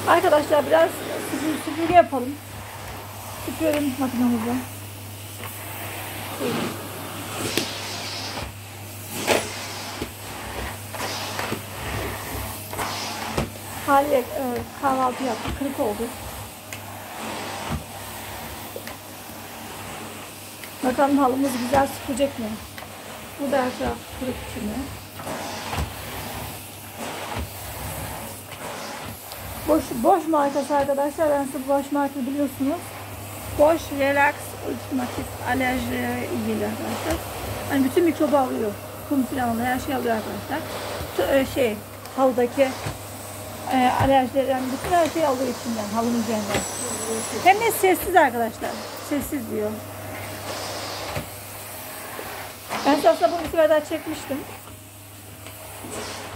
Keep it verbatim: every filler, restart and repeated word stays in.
Arkadaşlar biraz süpür, süpürge yapalım. Süpürelim makinamızı. Haliyle e, kahvaltı yaptık. Kırık oldu. Bakalım halımız güzel süpürecek mi? Bu da her taraf kırık içine. Boş, boş markası arkadaşlar. Ben size Boş markası biliyorsunuz. Boş Relax Ultimatif alerjiye ilgili arkadaşlar. Hani bütün mikrobu alıyor. Kum falan alıyor. Her şey alıyor arkadaşlar. Şey, halıdaki e, alerjilerden bütün her şey alıyor içinden. Halının üzerinden. Hem de sessiz arkadaşlar. Sessiz diyor. Ben aslında bunu bir sefer daha çekmiştim.